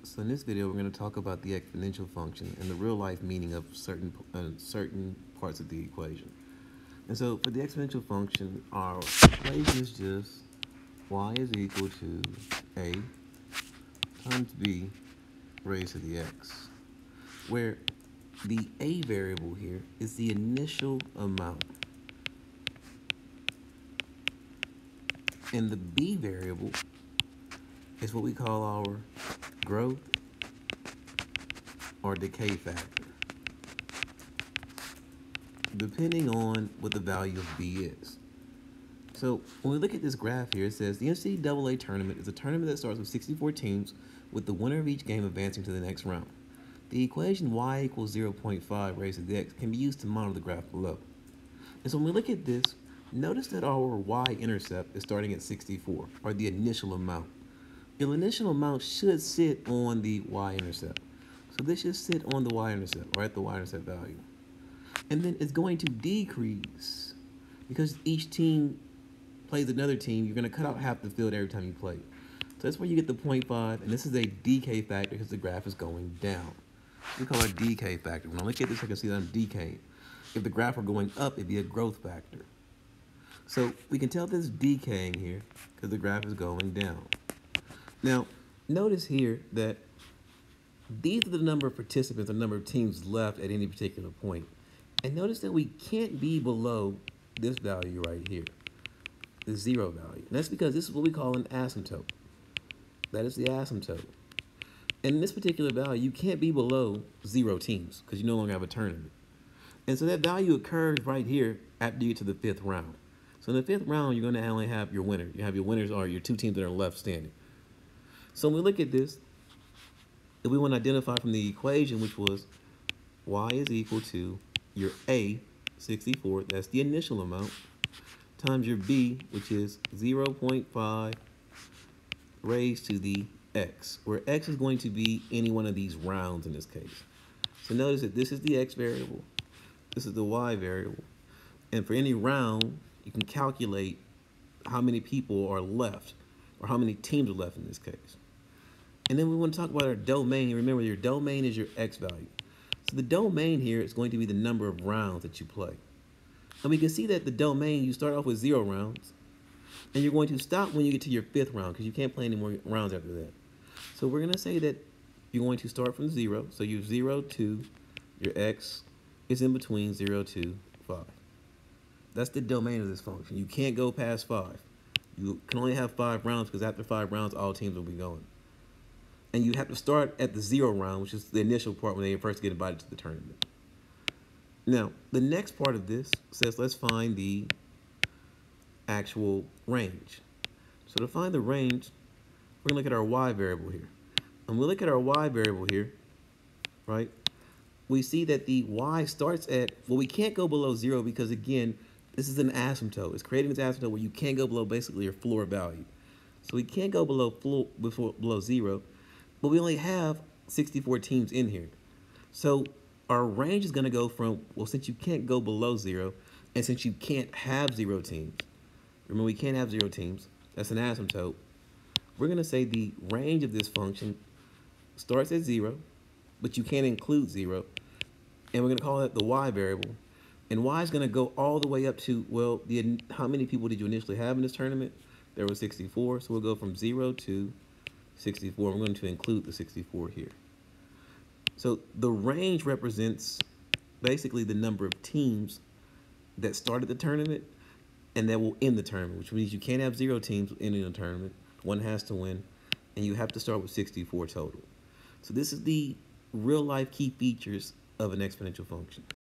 So in this video, we're going to talk about the exponential function and the real life meaning of certain parts of the equation. And so for the exponential function, our equation is just y is equal to a times b raised to the x, where the a variable here is the initial amount, and the b variable is what we call our growth or decay factor, depending on what the value of b is. So when we look at this graph here, it says the NCAA tournament is a tournament that starts with 64 teams, with the winner of each game advancing to the next round. The equation y equals 0.5 raised to the x can be used to model the graph below. And so when we look at this, notice that our y-intercept is starting at 64, or the initial amount. The initial amount should sit on the y-intercept. So this should sit on the y-intercept, or at the y-intercept value. And then it's going to decrease because each team plays another team. You're going to cut out half the field every time you play. So that's where you get the 0.5, and this is a decay factor because the graph is going down. We call it decay factor. When I look at this, I can see that I'm decaying. If the graph were going up, it'd be a growth factor. So we can tell this is decaying here because the graph is going down. Now, notice here that these are the number of participants, the number of teams left at any particular point. And notice that we can't be below this value right here, the 0 value. And that's because this is what we call an asymptote. That is the asymptote. And in this particular value, you can't be below 0 teams because you no longer have a tournament. And so that value occurs right here after you get to the 5th round. So in the 5th round, you're going to only have your winner. You have your winners are your 2 teams that are left standing. So when we look at this, if we want to identify from the equation, which was y is equal to your a, 64, that's the initial amount, times your b, which is 0.5 raised to the x, where x is going to be any one of these rounds in this case. So notice that this is the x variable, this is the y variable, and for any round, you can calculate how many people are left, or how many teams are left in this case. And then we want to talk about our domain. Remember, your domain is your x value. So the domain here is going to be the number of rounds that you play. And we can see that the domain, you start off with 0 rounds, and you're going to stop when you get to your 5th round because you can't play any more rounds after that. So we're going to say that you're going to start from 0. So you 0 to your x is in between 0 to 5. That's the domain of this function. You can't go past 5. You can only have 5 rounds because after 5 rounds, all teams will be going. And you have to start at the 0 round, which is the initial part when they first get invited to the tournament. Now, the next part of this says let's find the actual range. So to find the range, we're going to look at our y variable here. And we look at our y variable here, right? We see that the y starts at, well, we can't go below 0 because, again, this is an asymptote. It's creating this asymptote where you can't go below basically your floor value. So we can't go below below 0, but we only have 64 teams in here. So our range is going to go from, well, since you can't go below 0, and since you can't have 0 teams, remember we can't have 0 teams, that's an asymptote, we're going to say the range of this function starts at 0, but you can't include 0, and we're going to call that the y variable. And y is going to go all the way up to, well, how many people did you initially have in this tournament? There were 64, so we'll go from 0 to 64. We're going to include the 64 here. So the range represents basically the number of teams that started the tournament and that will end the tournament, which means you can't have 0 teams ending the tournament. One has to win, and you have to start with 64 total. So this is the real-life key features of an exponential function.